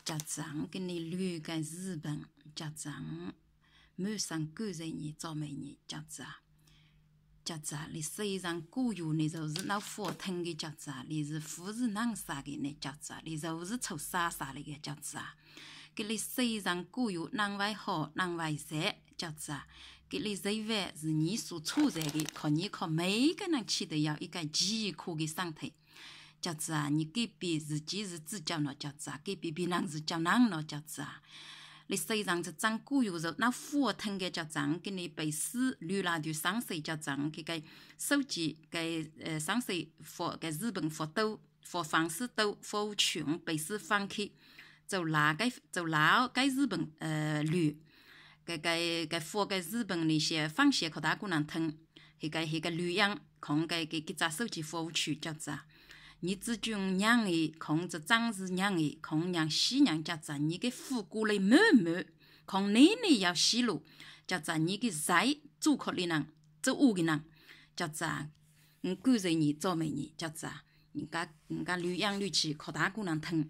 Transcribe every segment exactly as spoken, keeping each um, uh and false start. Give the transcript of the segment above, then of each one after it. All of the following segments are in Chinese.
家长跟你旅个日本，家长满上感谢你，早美你家长。家长，你虽然古有你就是那佛腾的家长，你是富士能啥的那家长，你就是出啥啥的个家长。给你虽然古有能为好，能为善，家长。给你认为是你所处在的，可你可每个人起得要一个健康的身体。家长，你改变自己是自教了，家长改变别人是教人了，家长。你虽然是长古有肉，那佛腾的家长给你背诗，旅拉的上水家长给个手机给呃上水佛给日本佛都佛方式都佛穷背诗放弃，就拉给就拉给日本呃旅，给给给佛给日本那些放学可大姑娘听，那个那个旅样空给给给咱手机佛去家长。你只种娘的，控制长是娘的，控娘西娘家长，你给富过来满满，控奶奶要西路，家长你给在做可的人，做恶的人，家长，我感谢你，赞美你，家长，人家人家旅养旅去，可大姑娘疼。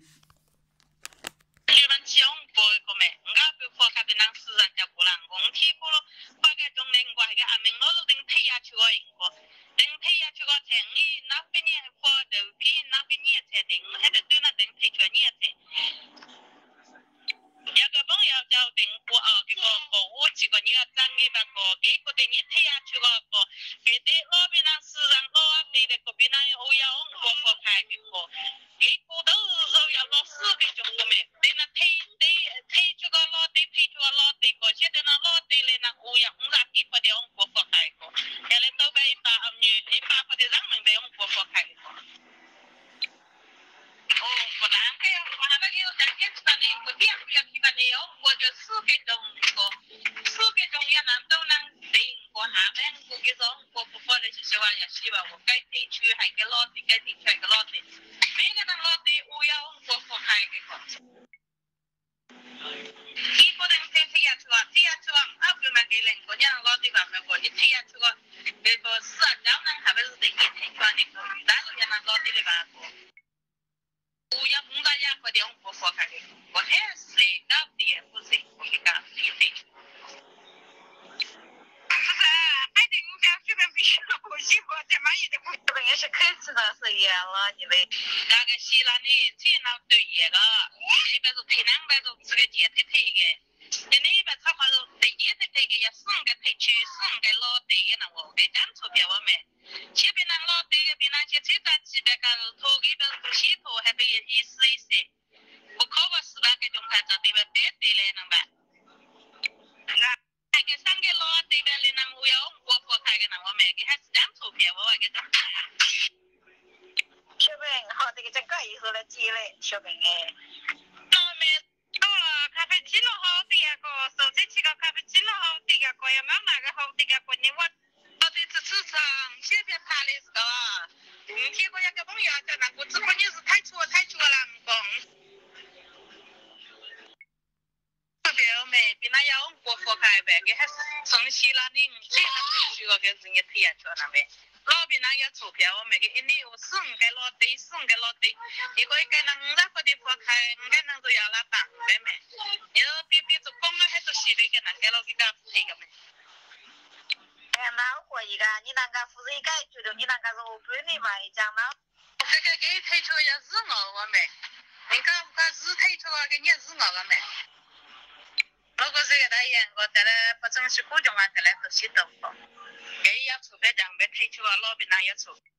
是古种啊，再来都是豆腐，给要出别讲，别推出啊，老别那要出。